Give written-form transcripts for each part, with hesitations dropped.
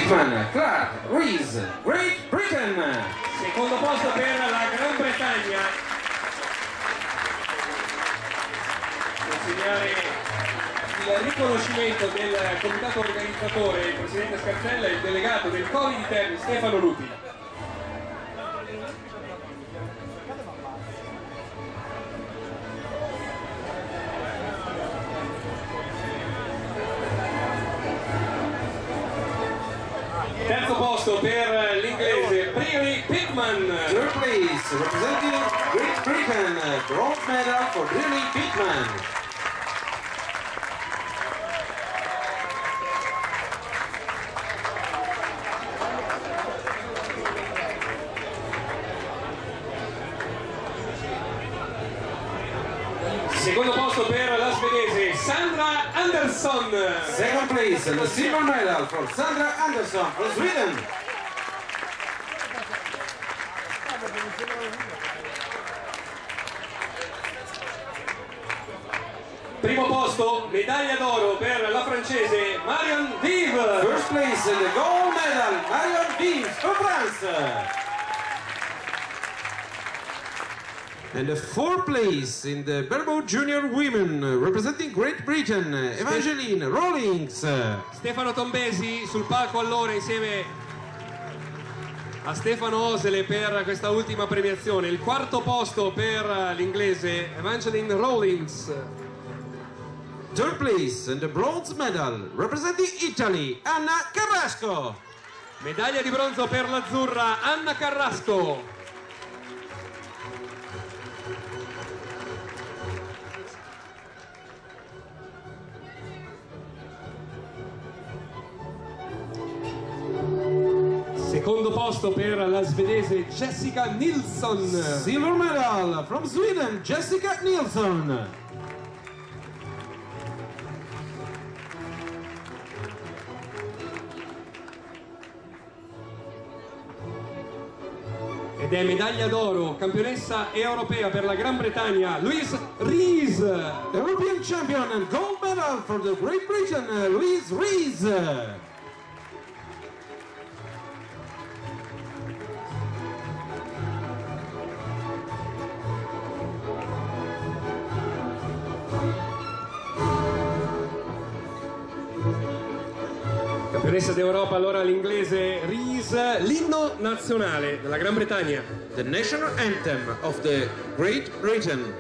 Pittman, Clark, Rees, Great Britain. Secondo posto per la Gran Bretagna. Consegnare il riconoscimento del comitato organizzatore, il presidente Scarzella e il delegato del Coli di Terni, Stefano Lupi. Terzo posto per l'inglese Briley Pittman. Third place, representing Great Britain, bronze medal for Briley Pittman. Secondo posto per la svedese Sandra Andersson. Second place, the silver medal for Sandra Andersson from Sweden. Primo posto, medaglia d'oro per la francese Marion Vive. First place, the gold medal, Marion Vives for France. And the fourth place in the Bareboat Junior Women, representing Great Britain, Evangeline Rawlings. Stefano Tombesi sul palco allora insieme a Stefano Osele per questa ultima premiazione. Il quarto posto per l'inglese Evangeline Rawlings. Third place and the bronze medal, representing Italy, Anna Carrasco. Medaglia di bronzo per l'azzurra Anna Carrasco. Secondo posto per la svedese Jessica Nilsson. Silver medal from Sweden, Jessica Nilsson. Ed è medaglia d'oro, campionessa europea per la Gran Bretagna, Louise Rees. European champion and gold medal for the Great Britain, Louise Rees. Campionessa d'Europa allora l'inglese Rees, l'inno nazionale della Gran Bretagna. The national anthem of the Great Britain.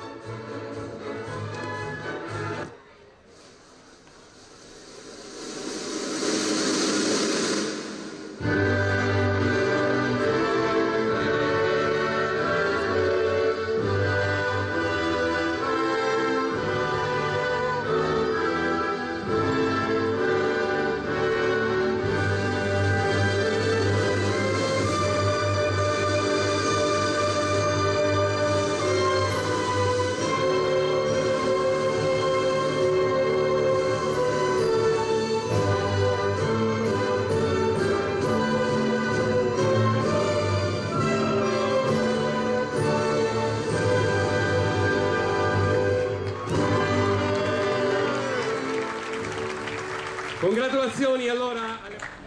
Congratulazioni allora.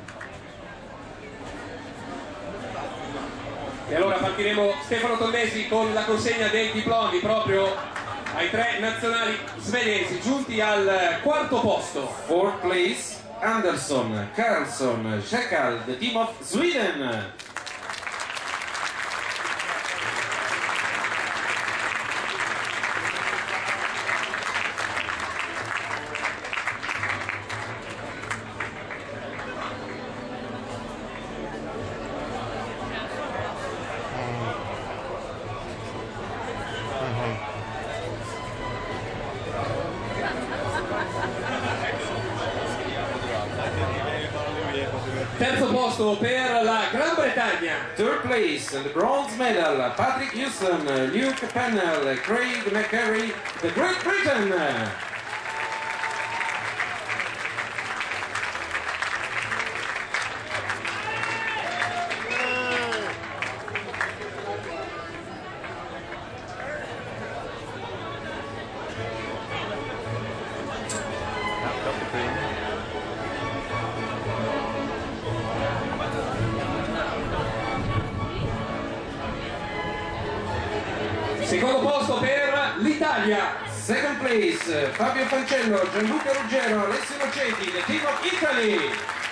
E allora partiremo, Stefano Tombesi, con la consegna dei diplomi proprio ai tre nazionali svedesi giunti al quarto posto. Fourth place, Andersson, Carlsson, Schekal, the team of Sweden. Terzo posto per la Gran Bretagna. Third place and the bronze medal, Patrick Houston, Luke Pennell, Craig McCurry, the Great Britain. Secondo posto per l'Italia. Second place, Fabio Fancello, Gianluca Ruggero, Alessio Noceti, the team of Italy.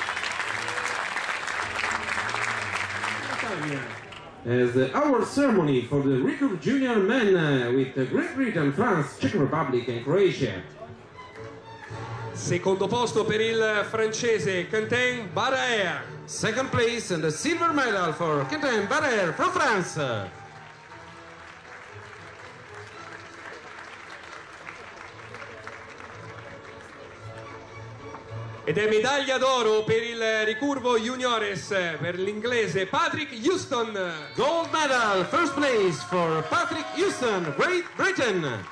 As the award ceremony for the recruit junior men with Great Britain, France, Czech Republic and Croatia. Secondo posto per il francese Quentin Barrère. Second place and the silver medal for Quentin Barrère from France. Ed è medaglia d'oro per il ricurvo juniores per l'inglese Patrick Houston. Gold medal, first place for Patrick Houston, Great Britain.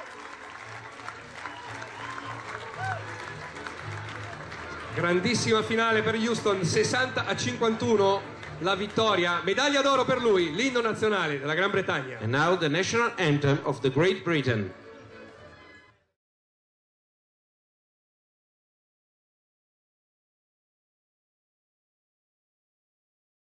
Grandissima finale per Houston, 60-51 la vittoria. Medaglia d'oro per lui, l'inno nazionale della Gran Bretagna. And now the national anthem of the Great Britain.